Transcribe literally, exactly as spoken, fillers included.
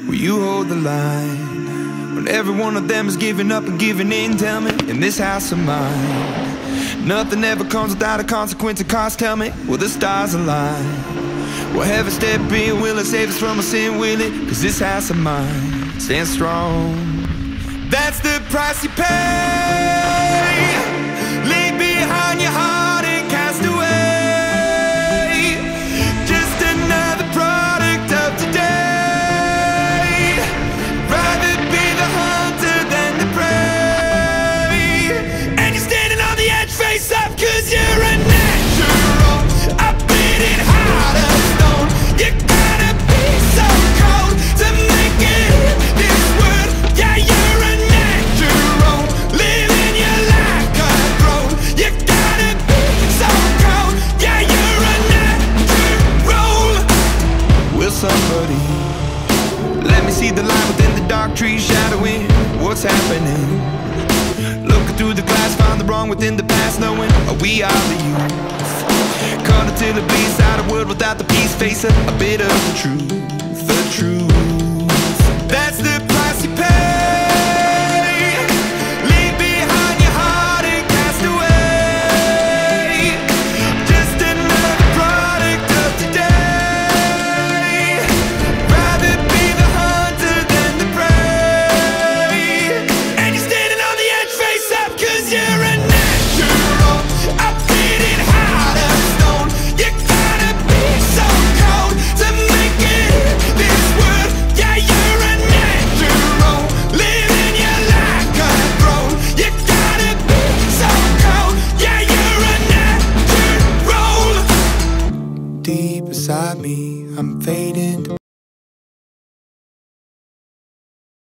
Will you hold the line when every one of them is giving up and giving in? Tell me, in this house of mine, nothing ever comes without a consequence of cost. Tell me, will the stars align? Will heaven step in? Will it save us from our sin? Will it? Cause this house of mine stands strong. That's the price you pay. Leave behind your heart and cast away. Just another product of today. Rather be the hunter than the prey. And you're standing on the edge, face up, cause you're a natural. I beat it hard as stone. You gotta be so cold to make it in this world. Yeah, you're a natural, living your life cutthroat. You gotta be so cold. Yeah, you're a natural. Will somebody let me see the light within the dark trees shadowing what's happening? Looking through the glass, find the wrong within the past, knowing we are the youth. Caught until the beast out of world without the peace, face a, a bit of the truth, the truth. That's the